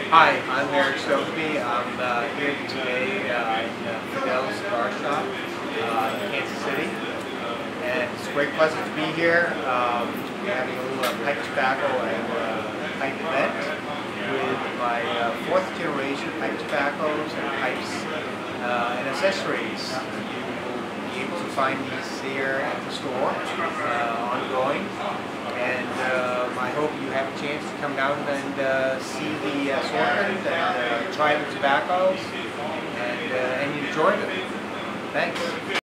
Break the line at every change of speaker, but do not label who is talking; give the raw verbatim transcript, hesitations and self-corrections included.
Hi, I'm Erik Stokkebye. I'm uh, here today uh, in uh, Fidel Cigar shop uh, in Kansas City, and it's a great pleasure to be here. Um, we're having a little uh, pipe tobacco and uh, pipe event with my uh, fourth generation pipe tobaccos and pipes uh, and accessories. You will be able to find these here at the store uh, ongoing. And uh, I hope you have a chance to come down and uh, see the assortment and uh, try the tobaccos and, uh, and enjoy them. Thanks.